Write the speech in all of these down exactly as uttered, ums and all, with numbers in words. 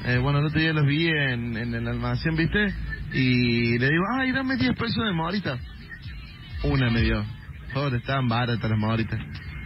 Eh, bueno, el otro día los vi en, en el almacén, ¿viste? Y le digo, ay, dame diez pesos de morita. Una me dio. Todos estaban baratas las moritas.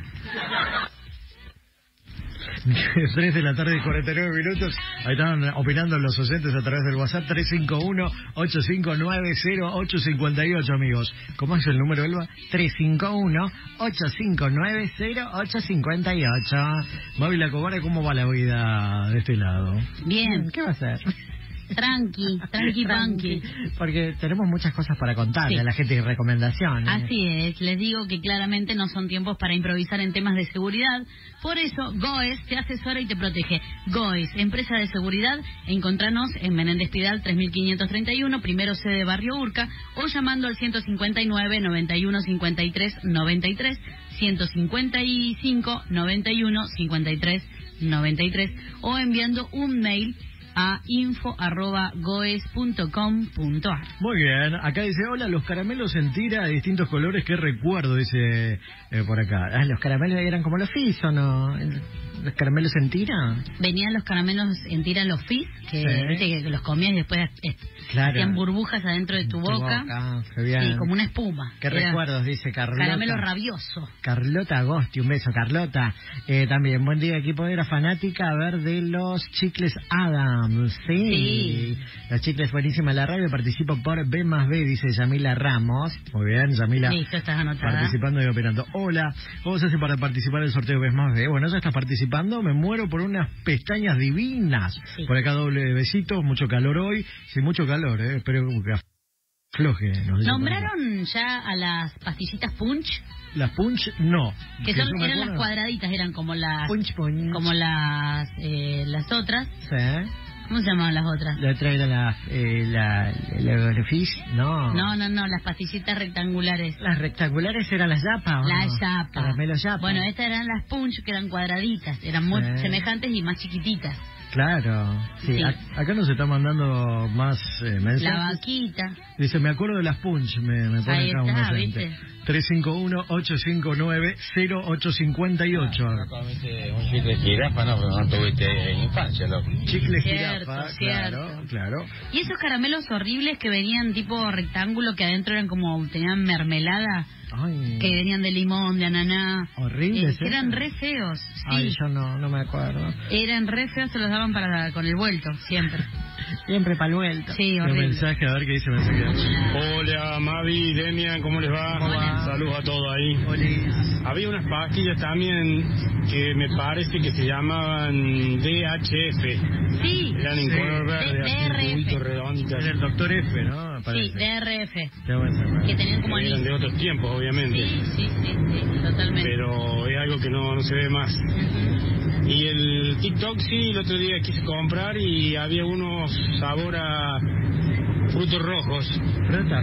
tres de la tarde y cuarenta y nueve minutos. Ahí estaban opinando los oyentes a través del WhatsApp tres cinco uno, ocho cinco nueve, cero ocho cinco ocho, amigos. ¿Cómo es el número, Elba? tres cinco uno, ocho cinco nueve, cero ocho cinco ocho. Mavi La Cobara, ¿cómo va la vida de este lado? Bien. ¿Qué va a hacer? Tranqui, tranqui, tranqui. Porque tenemos muchas cosas para contarle sí. a la gente y recomendaciones. Así es, les digo que claramente no son tiempos para improvisar en temas de seguridad. Por eso, GOES te asesora y te protege. GOES, empresa de seguridad, encontranos en Menéndez Pidal tres mil quinientos treinta y uno, primero sede Barrio Urca, o llamando al ciento cincuenta y nueve, noventa y uno, cincuenta y tres, noventa y tres, ciento cincuenta y cinco, noventa y uno, cincuenta y tres, noventa y tres, o enviando un mail a info arroba goes punto com punto ar. Muy bien, acá dice, hola, los caramelos en tira de distintos colores, qué recuerdo, dice eh, por acá. Ah, los caramelos eran como los Fizz, ¿o no? ¿Los caramelos en tira? Venían los caramelos en tira, los Fizz, que, sí. ¿viste? que los comías y después eh, claro. hacían burbujas adentro de tu, tu boca. boca. Qué bien. Sí, como una espuma. Qué Era recuerdos, dice Carlota. Caramelo rabioso. Carlota Agosti, un beso, Carlota. Eh, también, buen día, equipo, era fanática a ver de los chicles Adams. Sí. sí. Los chicles buenísima la radio, participo por B más B, dice Yamila Ramos. Muy bien, Yamila. Listo, estás anotada. Participando y operando. Hola, ¿cómo se hace para participar del sorteo B más B? Bueno, ya estás participando, me muero por unas pestañas divinas. Sí. Por acá doble de besitos, mucho calor hoy. Sí, mucho calor, eh. Espero que afloje. ¿Nombraron ya a las pastillitas Punch? Las Punch, no. Que son, eran las cuadraditas, eran como las... Punch, punch. Como las, eh, las otras. Sí. ¿Cómo se llamaban las otras? La otra era la... Eh, la... La, la Fizz, no. No, no, no, las pastillitas rectangulares. Las rectangulares eran las Yapa, ¿o La no? Yapa. Caramelo Yapa. Bueno, estas eran las Punch, que eran cuadraditas. Eran muy sí. semejantes y más chiquititas. Claro, sí. sí. A, acá nos está mandando más eh, mensajes. La vaquita. Dice, me acuerdo de las Punch, me, me pone ahí acá está, un oyente. tres cinco uno, ocho cinco nueve, cero ocho cinco ocho. Ah, no comiste un chicle jirafa, no, pero no tuviste infancia, loco. Chicle cierto, jirafa, cierto. claro, claro. Y esos caramelos horribles que venían tipo rectángulo, que adentro eran como, tenían mermelada. Ay. Que venían de limón, de ananá. Horribles. Eh, eran re feos. Sí. Ay, yo no, no me acuerdo. Eran re feos, se los daban para con el vuelto, siempre. Siempre para el vuelto. Sí, horrible. Un mensaje, a ver qué dice el mensaje. Hola, Mavi, Demian, ¿cómo les va? Hola. Saludos a todos ahí. Hola. Había unas pastillas también que me parece que se llamaban D H F. Sí. Eran en sí. color verde, así un cubito redondito. Era el doctor F, ¿no? Parece. Sí, D R F. Que tenían como eran de otros tiempos, obviamente. Sí, sí, sí, sí, totalmente. Pero es algo que no, no se ve más. Uh-huh. Y el TikTok sí, el otro día quise comprar y había unos sabor a frutos rojos. Fruta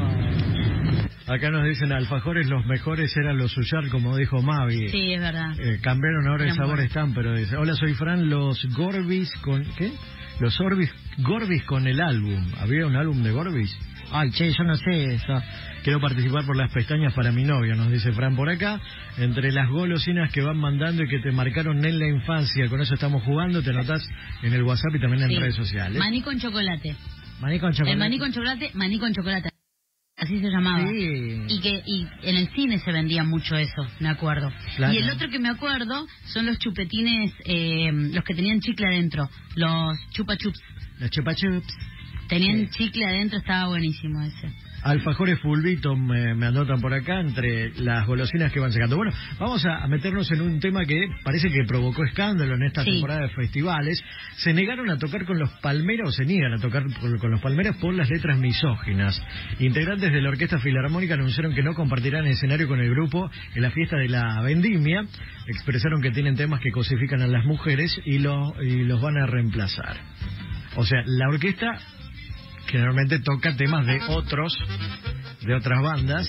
roja. Acá nos dicen alfajores los mejores eran los Suyar, como dijo Mavi. Sí, es verdad. Eh, cambiaron ahora el sabor buenos. están, pero dice, hola, soy Fran, los Gorbis con... ¿Qué? Los Orbis, Gorbis con el álbum. ¿Había un álbum de Gorbis? Ay, che, yo no sé eso. Quiero participar por las pestañas para mi novio, nos dice Fran por acá. Entre las golosinas que van mandando y que te marcaron en la infancia, con eso estamos jugando, te anotás en el WhatsApp y también en sí. redes sociales. Maní con chocolate. Maní con chocolate. El maní con chocolate, maní con chocolate. Así se llamaba. Sí. Y que y en el cine se vendía mucho eso, me acuerdo. Claro. Y el otro que me acuerdo son los chupetines, eh, los que tenían chicle adentro, los chupa chups. Los chupa chups. Tenían sí. chicle adentro, estaba buenísimo ese. Alfajores Fulvito me, me anotan por acá entre las golosinas que van sacando. Bueno, vamos a, a meternos en un tema que parece que provocó escándalo en esta sí. temporada de festivales. Se negaron a tocar con los Palmeras, o se niegan a tocar con, con los Palmeras por las letras misóginas. Integrantes de la Orquesta Filarmónica anunciaron que no compartirán escenario con el grupo en la fiesta de la Vendimia. Expresaron que tienen temas que cosifican a las mujeres y, lo, y los van a reemplazar. O sea, la orquesta generalmente toca temas de otros, de otras bandas,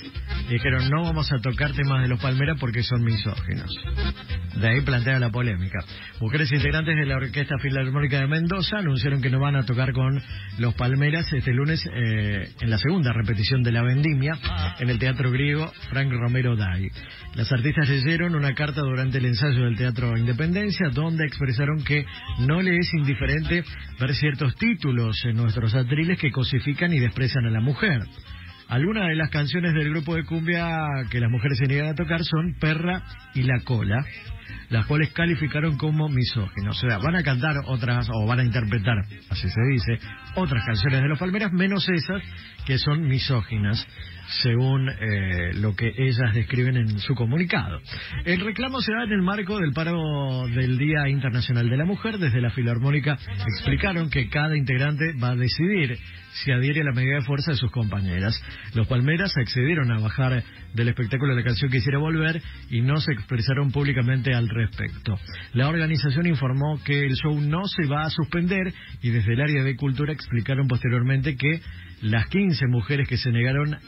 y dijeron no vamos a tocar temas de los Palmeras porque son misóginos. De ahí plantea la polémica. Mujeres integrantes de la Orquesta Filarmónica de Mendoza anunciaron que no van a tocar con los Palmeras este lunes eh, en la segunda repetición de La Vendimia en el Teatro Griego Frank Romero Day. Las artistas leyeron una carta durante el ensayo del Teatro Independencia donde expresaron que no le es indiferente ver ciertos títulos en nuestros atriles que cosifican y desprecian a la mujer. Algunas de las canciones del grupo de cumbia que las mujeres se niegan a tocar son Perra y La Cola, las cuales calificaron como misóginos. O sea, van a cantar otras, o van a interpretar, así se dice, otras canciones de los Palmeras, menos esas que son misóginas, según eh, lo que ellas describen en su comunicado. El reclamo se da en el marco del paro del Día Internacional de la Mujer. Desde la Filarmónica explicaron que cada integrante va a decidir si adhiere a la medida de fuerza de sus compañeras. Los Palmeras accedieron a bajar del espectáculo la canción Quisiera Volver y no se expresaron públicamente al respecto. La organización informó que el show no se va a suspender y desde el área de cultura explicaron posteriormente que las quince mujeres que se negaron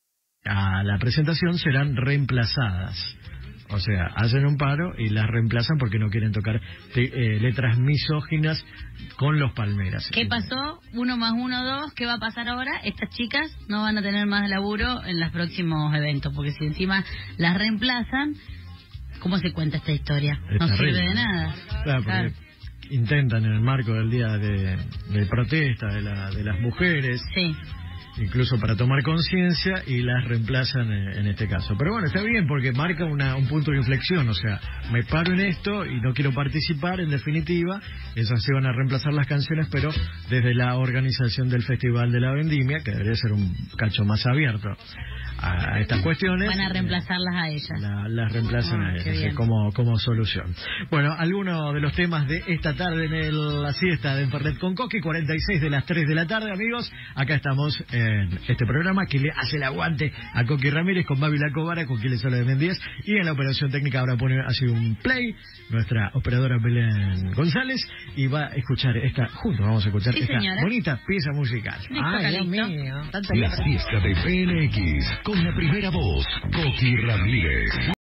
a la presentación serán reemplazadas. O sea, hacen un paro y las reemplazan porque no quieren tocar te, eh, letras misóginas con los Palmeras. ¿Qué pasó? Uno más uno, dos. ¿Qué va a pasar ahora? Estas chicas no van a tener más laburo en los próximos eventos, porque si encima las reemplazan, ¿cómo se cuenta esta historia? Es no terrible. sirve de nada. Claro, Claro. Intentan en el marco del día de, de protesta de, la, de las mujeres, Sí. incluso para tomar conciencia, y las reemplazan en, en este caso. Pero bueno, está bien porque marca una, un punto de inflexión, o sea, me paro en esto y no quiero participar, en definitiva, esas se van a reemplazar las canciones, pero desde la organización del Festival de la Vendimia, que debería ser un cacho más abierto a estas cuestiones. Van a reemplazarlas a ellas. La, las reemplazan Ah, a qué ellas bien. como, como solución. Bueno, algunos de los temas de esta tarde en el, la siesta de Fernet con Coqui, cuarenta y seis de las tres de la tarde, amigos. Acá estamos en este programa que le hace el aguante a Coqui Ramírez con Babi Lacobara, con quien les habla de Mendíaz, y en la operación técnica ahora pone así un play nuestra operadora Belén González, y va a escuchar esta, juntos vamos a escuchar Sí, esta señora. bonita pieza musical. Listo, Ay, Dios Calixto. mío, tanta La letra. siesta de P N X con la primera voz, Coqui Ramírez.